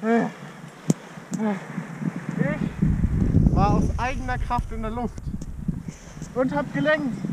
Ich war aus eigener Kraft in der Luft und hab gelenkt.